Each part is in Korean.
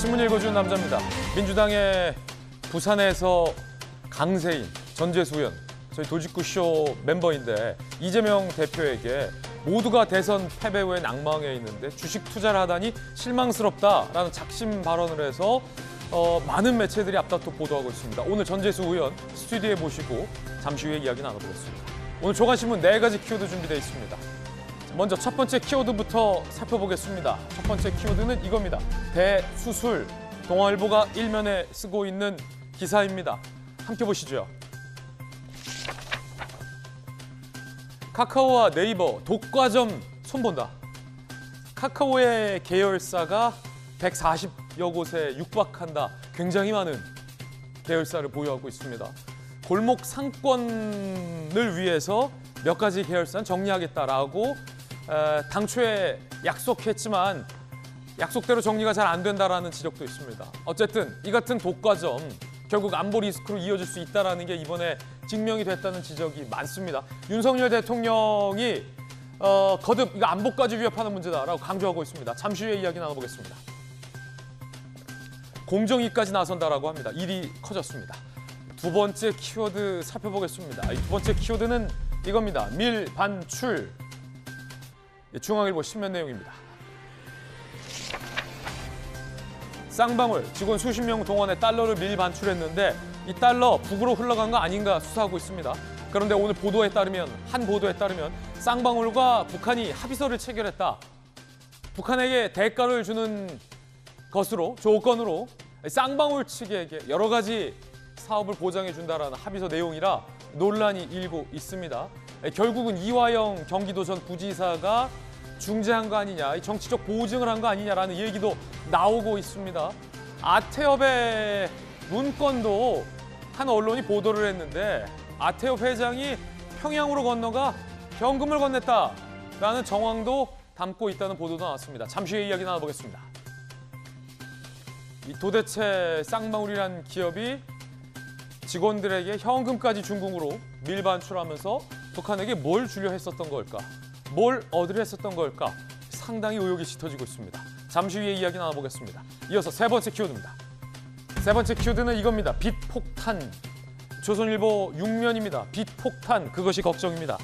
신문 읽어주는 남자입니다. 민주당의 부산에서 강세인, 전재수 의원, 저희 돌직구쇼 멤버인데 이재명 대표에게 모두가 대선 패배 후에 낭망해 있는데 주식 투자를 하다니 실망스럽다라는 작심 발언을 해서 많은 매체들이 앞다퉈 보도하고 있습니다. 오늘 전재수 의원 스튜디오에 모시고 잠시 후에 이야기 나눠보겠습니다. 오늘 조간신문 4가지 키워드 준비되어 있습니다. 먼저 첫 번째 키워드부터 살펴보겠습니다. 첫 번째 키워드는 이겁니다. 대수술, 동아일보가 일면에 쓰고 있는 기사입니다. 함께 보시죠. 카카오와 네이버 독과점 손본다. 카카오의 계열사가 140여 곳에 육박한다. 굉장히 많은 계열사를 보유하고 있습니다. 골목 상권을 위해서 몇 가지 계열사는 정리하겠다라고 당초에 약속했지만 약속대로 정리가 잘 안 된다라는 지적도 있습니다. 어쨌든 이 같은 독과점 결국 안보 리스크로 이어질 수 있다는 게 이번에 증명이 됐다는 지적이 많습니다. 윤석열 대통령이 거듭 이거 안보까지 위협하는 문제다라고 강조하고 있습니다. 잠시 후에 이야기 나눠보겠습니다. 공정위까지 나선다라고 합니다. 일이 커졌습니다. 두 번째 키워드 살펴보겠습니다. 두 번째 키워드는 이겁니다. 밀반출. 중앙일보 신문 내용입니다. 쌍방울 직원 수십 명 동원해 달러를 밀반출했는데 이 달러 북으로 흘러간 거 아닌가 수사하고 있습니다. 그런데 오늘 한 보도에 따르면 쌍방울과 북한이 합의서를 체결했다. 북한에게 대가를 주는 것으로 조건으로 쌍방울 측에게 여러 가지 사업을 보장해 준다라는 합의서 내용이라 논란이 일고 있습니다. 결국은 이화영 경기도 전 부지사가 중재한 거 아니냐, 정치적 보증을 한 거 아니냐라는 얘기도 나오고 있습니다. 아태협의 문건도 한 언론이 보도를 했는데 아태협 회장이 평양으로 건너가 현금을 건넸다라는 정황도 담고 있다는 보도도 나왔습니다. 잠시 후에 이야기 나눠보겠습니다. 도대체 쌍방울이라는 기업이 직원들에게 현금까지 중국으로 밀반출하면서 북한에게 뭘 주려 했었던 걸까? 뭘 얻으려 했었던 걸까? 상당히 의혹이 짙어지고 있습니다. 잠시 후에 이야기 나눠보겠습니다. 이어서 세 번째 키워드입니다. 세 번째 키워드는 이겁니다. 빚폭탄. 조선일보 6면입니다. 빚폭탄, 그것이 걱정입니다.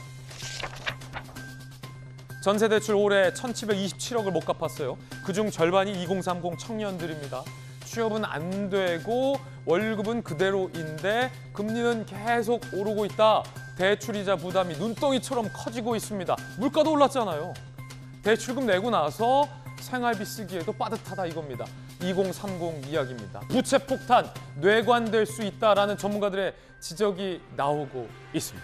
전세대출 올해 1,727억을 못 갚았어요. 그중 절반이 2030 청년들입니다. 취업은 안 되고 월급은 그대로인데 금리는 계속 오르고 있다. 대출이자 부담이 눈덩이처럼 커지고 있습니다. 물가도 올랐잖아요. 대출금 내고 나서 생활비 쓰기에도 빠듯하다 이겁니다. 2030 이야기입니다. 부채 폭탄, 뇌관될 수 있다라는 전문가들의 지적이 나오고 있습니다.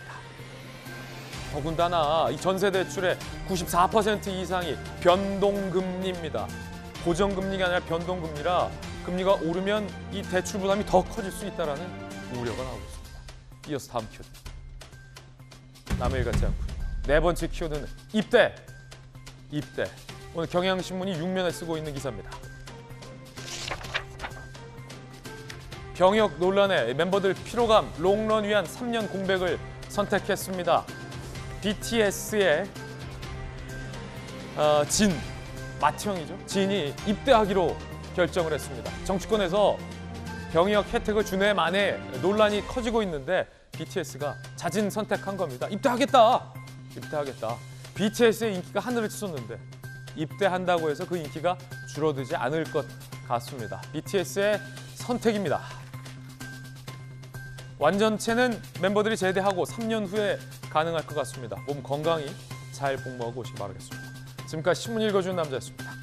더군다나 이 전세대출의 94% 이상이 변동금리입니다. 고정금리가 아니라 변동금리라 금리가 오르면 이 대출 부담이 더 커질 수 있다는 우려가 나오고 있습니다. 이어서 다음 키워드. 남의 일 같지 않군요. 네 번째 키워드는 입대. 입대. 오늘 경향신문이 6면에 쓰고 있는 기사입니다. 병역 논란에 멤버들 피로감, 롱런 위한 3년 공백을 선택했습니다. BTS의 마티형이죠. 진이 입대하기로 결정을 했습니다. 정치권에서 병역 혜택을 준해 만에 논란이 커지고 있는데 BTS가 자진 선택한 겁니다. 입대하겠다. BTS의 인기가 하늘을 치솟는데 입대한다고 해서 그 인기가 줄어들지 않을 것 같습니다. BTS의 선택입니다. 완전체는 멤버들이 제대하고 3년 후에 가능할 것 같습니다. 몸 건강히 잘 복무하고 오시기 바라겠습니다. 지금까지 신문 읽어주는 남자였습니다.